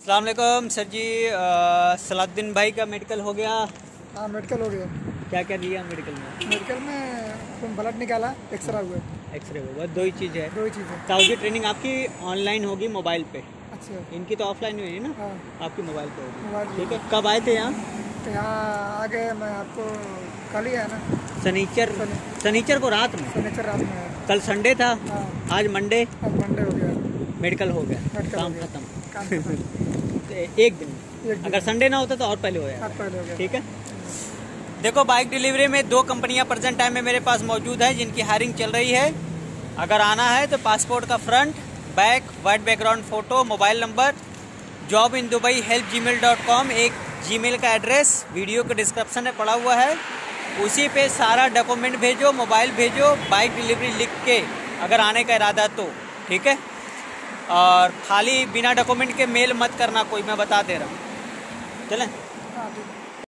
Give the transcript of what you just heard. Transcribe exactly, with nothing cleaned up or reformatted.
अस्सलाम वालेकुम सर जी। सलाउद्दीन भाई का मेडिकल हो गया? हाँ मेडिकल हो गया। क्या क्या दिया मेडिकल में? मेडिकल में ब्लड निकाला, एक्सरे हुआ। एक्सरे हुआ, दो ही चीज़ है। दो ही चीज़ें। साउदी ट्रेनिंग आपकी ऑनलाइन होगी मोबाइल पे। अच्छा। इनकी तो ऑफलाइन हुई है ना? हाँ। आपकी मोबाइल पे होगी। मोबाइल। ठीक है, कब आए थे यहाँ? तो यहाँ आ गए, मैं आपको कल ही आया ना। शनिचर शनिचर को रात में। शनिचर रात में आया। कल संडे था। हाँ। आज मंडे। आज मंडे हो गया। मेडिकल हो गया, मेडिकल काम हो गया। खत्म। काम खत्म। एक दिन एक दिन। अगर संडे ना होता तो और पहले हो गया। आज पहले हो गया। ठीक है। देखो, बाइक डिलीवरी में दो कंपनियां प्रेजेंट टाइम में मेरे पास मौजूद है जिनकी हायरिंग चल रही है। अगर आना है तो पासपोर्ट का front back, white background photo, mobile number, job in Dubai help Gmail dot com, एक जीमेल का एड्रेस वीडियो के डिस्क्रिप्शन में पड़ा हुआ है। उसी पे सारा डॉक्यूमेंट भेजो, मोबाइल भेजो, बाइक डिलीवरी लिख के अगर आने का इरादा तो। ठीक है। और खाली बिना डॉक्यूमेंट के मेल मत करना कोई, मैं बता दे रहा हूँ। चलें? हाँ ठीक है।